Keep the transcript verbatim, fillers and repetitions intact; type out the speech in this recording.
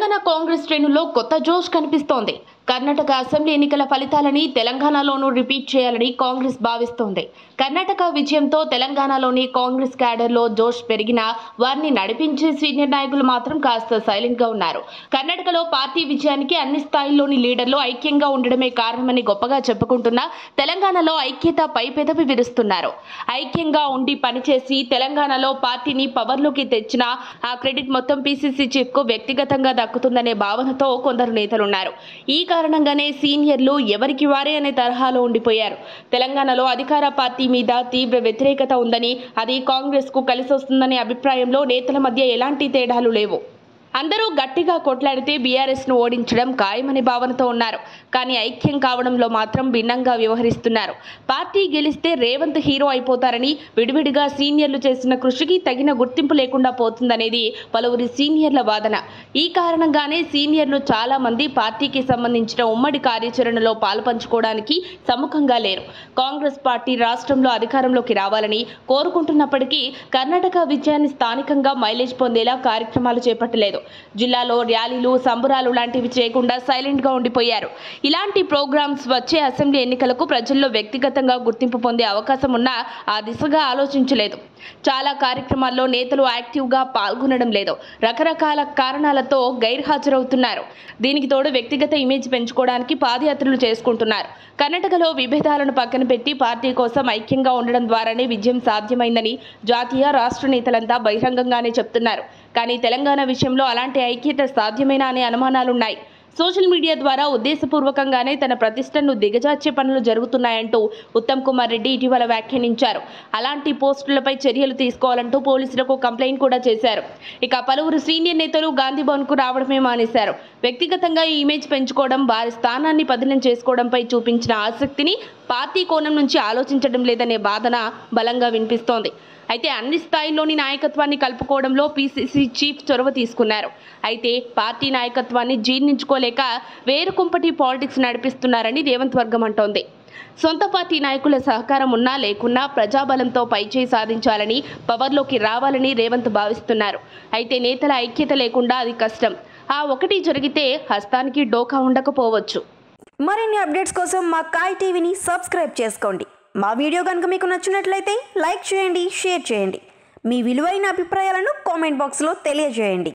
తెలంగాణ కాంగ్రెస్ శ్రేణుల్లో కొత్త జోష్ కనిపిస్తోంది. కర్ణాటక అసెంబ్లీ ఎన్నికల ఫలితాలని తెలంగాణలోనూ రిపీట్ చేయాలని కాంగ్రెస్ భావిస్తోంది. కర్ణాటక విజయంతో తెలంగాణలోని కాంగ్రెస్ క్యాడర్లో జోష్ పెరిగినా వారిని నడిపించే సీనియర్ నాయకులు మాత్రం కాస్త సైలెంట్ గా ఉన్నారు. కర్ణాటకలో పార్టీ విజయానికి అన్ని స్థాయిల్లోని లీడర్లు ఐక్యంగా ఉండడమే కారణమని గొప్పగా చెప్పుకుంటున్నా తెలంగాణలో ఐక్యత పై పెదవి విరుస్తున్నారు. ఐక్యంగా ఉండి పనిచేసి తెలంగాణలో పార్టీని పవర్లోకి తెచ్చిన ఆ క్రెడిట్ మొత్తం పీసీసీ చీఫ్ కు వ్యక్తిగతంగా దక్కుతుందనే భావనతో కొందరు నేతలున్నారు. ఈ కారణంగానే సీనియర్లు ఎవరికి వారే అనే తరహాలో ఉండిపోయారు. తెలంగాణలో అధికార పార్టీ మీద తీవ్ర వ్యతిరేకత ఉందని, అది కాంగ్రెస్ కు కలిసొస్తుందనే అభిప్రాయంలో నేతల మధ్య ఎలాంటి తేడాలు లేవు. అందరూ గట్టిగా కొట్లాడితే బీఆర్ఎస్ ను ఓడించడం ఖాయమనే భావనతో ఉన్నారు. కానీ ఐక్యం కావడంలో మాత్రం భిన్నంగా వ్యవహరిస్తున్నారు. పార్టీ గెలిస్తే రేవంత్ హీరో అయిపోతారని, విడివిడిగా సీనియర్లు చేసిన కృషికి తగిన గుర్తింపు లేకుండా పోతుందనేది పలువురి సీనియర్ల వాదన. ఈ కారణంగానే సీనియర్లు చాలా మంది పార్టీకి సంబంధించిన ఉమ్మడి కార్యాచరణలో పాల్పంచుకోవడానికి సముఖంగా లేరు. కాంగ్రెస్ పార్టీ రాష్ట్రంలో అధికారంలోకి రావాలని కోరుకుంటున్నప్పటికీ కర్ణాటక విజయాన్ని స్థానికంగా మైలేజ్ పొందేలా కార్యక్రమాలు చేపట్టలేదు. జిల్లాలో ర్యాలీలు, సంబురాలు లాంటివి చేయకుండా సైలెంట్ గా ఉండిపోయారు. ఇలాంటి ప్రోగ్రామ్స్ వచ్చే అసెంబ్లీ ఎన్నికలకు ప్రజల్లో వ్యక్తిగతంగా గుర్తింపు పొందే అవకాశం ఉన్నా ఆ దిశగా ఆలోచించలేదు. చాలా కార్యక్రమాల్లో నేతలు యాక్టివ్ గా పాల్గొనడం లేదు. రకరకాల కారణాలతో గైర్హాజరవుతున్నారు. దీనికి తోడు వ్యక్తిగత ఇమేజ్ పెంచుకోవడానికి పాదయాత్రలు చేసుకుంటున్నారు. కర్ణాటకలో విభేదాలను పక్కన పెట్టి పార్టీ కోసం ఐక్యంగా ఉండడం ద్వారానే విజయం సాధ్యమైందని జాతీయ, రాష్ట్ర నేతలంతా బహిరంగంగానే చెప్తున్నారు. కానీ తెలంగాణ విషయంలో అలాంటి ఐక్యత సాధ్యమేనా అనే అనుమానాలున్నాయి. సోషల్ మీడియా ద్వారా ఉద్దేశపూర్వకంగానే తన ప్రతిష్టను దిగజార్చే పనులు జరుగుతున్నాయంటూ ఉత్తమ్ కుమార్ రెడ్డి ఇటీవల వ్యాఖ్యానించారు. అలాంటి పోస్టులపై చర్యలు తీసుకోవాలంటూ పోలీసులకు కంప్లైంట్ కూడా చేశారు. ఇక పలువురు సీనియర్ నేతలు గాంధీ భవన్ కు రావడమే మానేశారు. వ్యక్తిగతంగా ఈ ఇమేజ్ పెంచుకోవడం, వారి స్థానాన్ని పదిలం చేసుకోవడంపై చూపించిన ఆసక్తిని పార్టీ కోణం నుంచి ఆలోచించడం లేదనే వాదన బలంగా వినిపిస్తోంది. అయితే అన్ని స్థాయిల్లోని నాయకత్వాన్ని కలుపుకోవడంలో పీసీసీ చీఫ్ చొరవ తీసుకున్నారు. అయితే పార్టీ నాయకత్వాన్ని జీర్ణించుకోలేక వేరుకుంపటి పాలిటిక్స్ నడిపిస్తున్నారని రేవంత్ వర్గం అంటోంది. సొంత పార్టీ నాయకుల సహకారం ఉన్నా లేకున్నా ప్రజాబలంతో పైచేయి సాధించాలని, పవర్లోకి రావాలని రేవంత్ భావిస్తున్నారు. అయితే నేతల ఐక్యత లేకుండా అది కష్టం. ఆ ఒకటి జరిగితే హస్తానికి డోకా ఉండకపోవచ్చు. మరిన్ని అప్డేట్స్ కోసం మా కాయ్ టీవీని సబ్స్క్రైబ్ చేసుకోండి. మా వీడియో కనుక మీకు నచ్చినట్లయితే లైక్ చేయండి, షేర్ చేయండి. మీ విలువైన అభిప్రాయాలను కామెంట్ బాక్స్లో తెలియజేయండి.